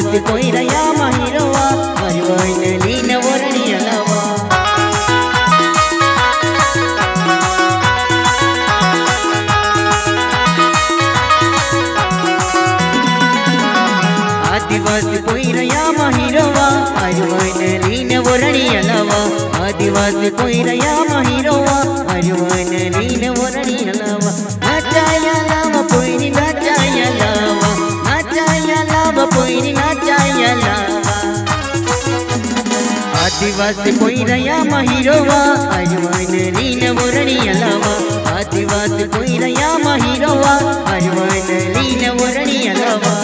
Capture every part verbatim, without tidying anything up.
आदिवासी कोई रया महिरवा अरवैन लीन वरणी अलवा आदिवासी कोई रया महिरवा अरवैन लीन वरणी अलवा आदिवासी कोई रया महिरवा अरवैन लीन वरणी अलवा नाचाया लावा पोईनी नाचाया लावा नाचाया लावा पोईनी नाचाया लावा आदिवासी कोई रया महिरवा अरवैन लीन वरणी अलवा आदिवासी कोई रया महिरवा अरवैन लीन वरणी अलवा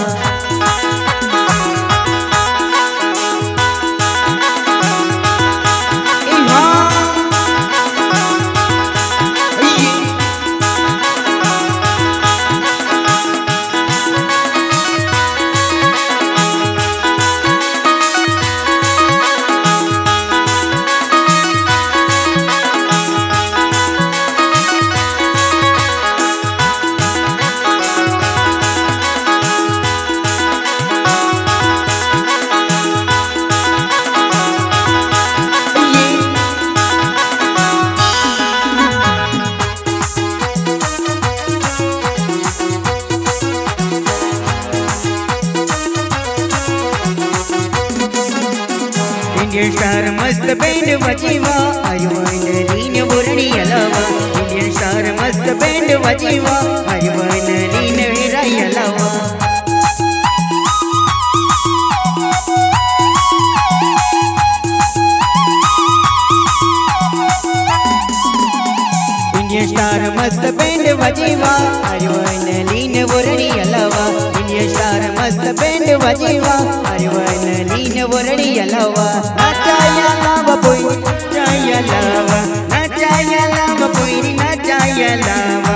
इंडियन स्टार मस्त बैंड बजीवा अरवैन लीन वरणी अलवा इंडियन स्टार मस्त बैंड बजीवा अरवैन लीन विराई अलवा इंडियन स्टार मस्त बैंड बजीवा अरवैन लीन वरणी अलवा इंडियन स्टार मस्त बैंड बजीवा अरवैन लीन वरणी अलवा नाचाया लावा पोईनी नाचाया लावा नाचाया लावा पोईनी नाचाया लावा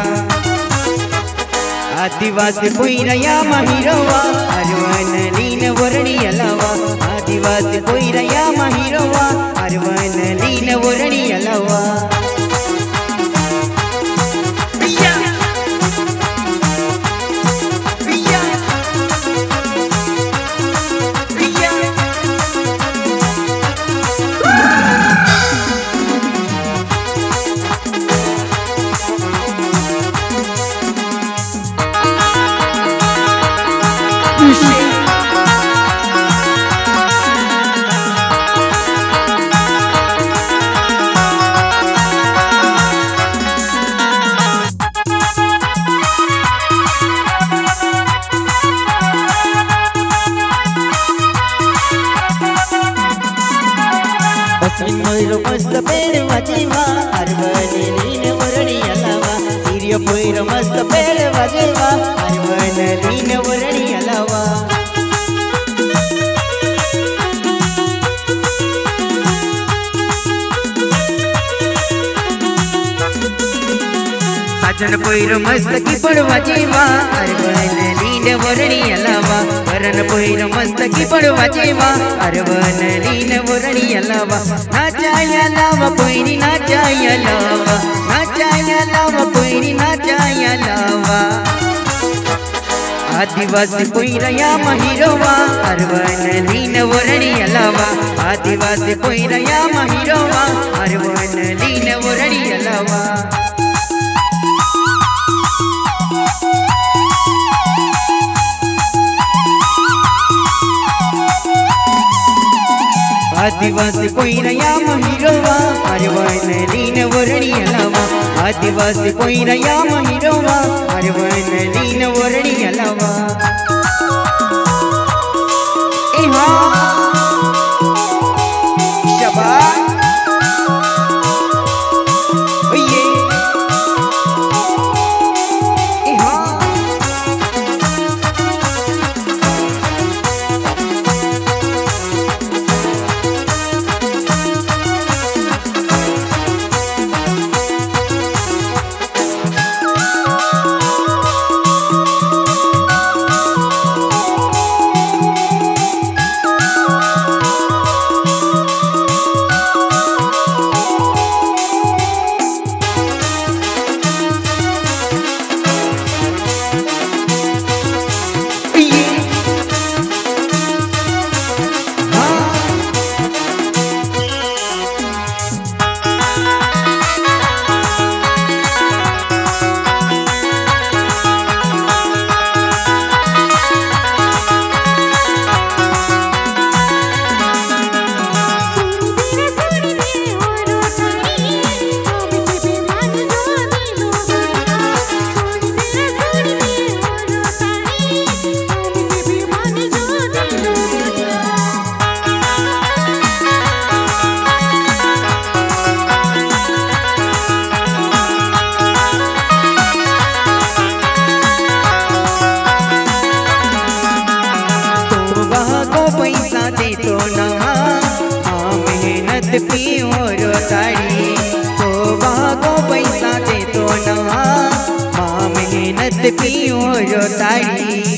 आदिवासी कोई रया महिरवा अरवैन लीन वरणी अलवा आदिवासी कोई रया महिरवा अरवैन लीन वरणी अलवा मोइरो मस्त पेड़ बजेवा अरवैन लीन वरणी अलवा सीरियो मोइरो मस्त पेड़ बजेवा अरवैन लीन वरणी अलवा साजन पोइरो मस्त की पड़ बजेवा अरवैन लीन वरणी अलवा वरन पोइरो मस्त की पड़ बजेवा अरवैन लीन वरणी अलवा नाचाया लावा पोईनी नाचाया लावा नाचाया लावा पोईनी नाचाया लावा आदिवासी कोई रया महिरवा अरवैन लीन वरणी अलवा आदिवासी कोई रया महिरवा अरवैन लीन वरणी अलवा आदिवासी कोई रया महिरवा अरवैन लीन वरणी अलवा आदिवासी कोई रया महिरवा अरवैन लीन वरणी अलवा शाबाश रो ताड़ी तो भागो पैसा दे तो नवा माँ मेहनत पियो रो ताड़ी।